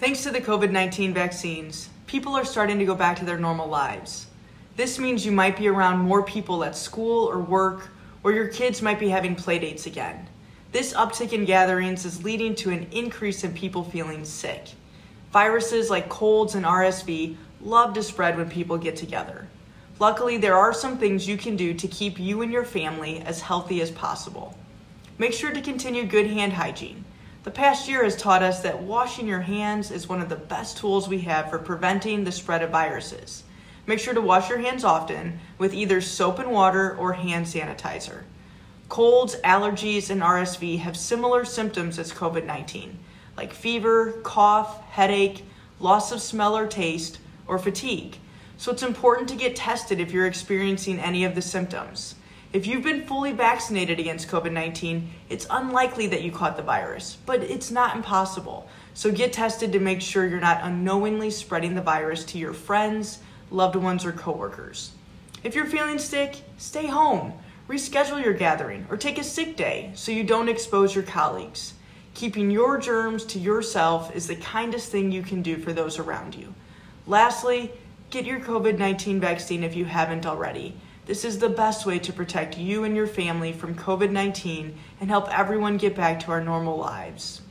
Thanks to the COVID-19 vaccines, people are starting to go back to their normal lives. This means you might be around more people at school or work, or your kids might be having playdates again. This uptick in gatherings is leading to an increase in people feeling sick. Viruses like colds and RSV love to spread when people get together. Luckily, there are some things you can do to keep you and your family as healthy as possible. Make sure to continue good hand hygiene. The past year has taught us that washing your hands is one of the best tools we have for preventing the spread of viruses. Make sure to wash your hands often with either soap and water or hand sanitizer. Colds, allergies, and RSV have similar symptoms as COVID-19, like fever, cough, headache, loss of smell or taste, or fatigue. So it's important to get tested if you're experiencing any of the symptoms. If you've been fully vaccinated against COVID-19, it's unlikely that you caught the virus, but it's not impossible. So get tested to make sure you're not unknowingly spreading the virus to your friends, loved ones, or coworkers. If you're feeling sick, stay home, reschedule your gathering, or take a sick day so you don't expose your colleagues. Keeping your germs to yourself is the kindest thing you can do for those around you. Lastly, get your COVID-19 vaccine if you haven't already. This is the best way to protect you and your family from COVID-19 and help everyone get back to our normal lives.